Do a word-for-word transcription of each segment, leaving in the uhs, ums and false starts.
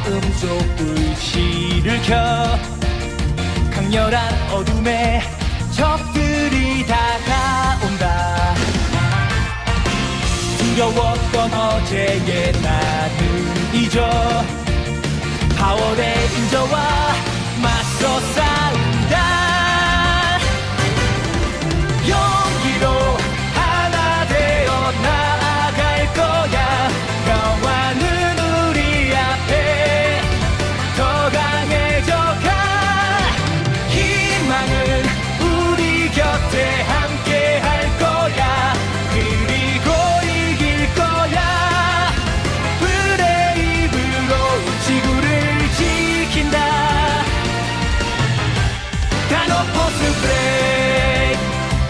마음속 불씨를 켜 강렬한 어둠에 적들이 다가온다. 두려웠던 어제의 나는 잊어 파워레 인저와 맞서 싸운다. 용기로 하나 되어 나아갈 거야. 평화는 우리 앞에 더 강해져가. 희망은 우리 곁에 함께 할 거야. 그리고 이길 거야. 브레이브로 지구를 지킨다. 다노포스 브레이크.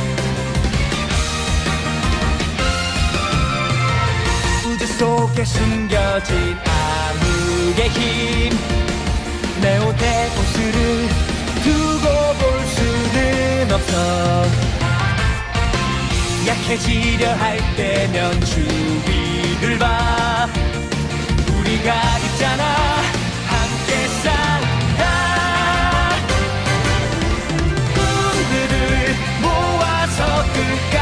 우주 속에 숨겨진 암흑의 힘 네오데우스를 두고 볼 수는 없어. 약해지려 할 때면 주위를 봐. 우리가 있잖아. 함께 싸운다. 꿈들을 모아서 끝까지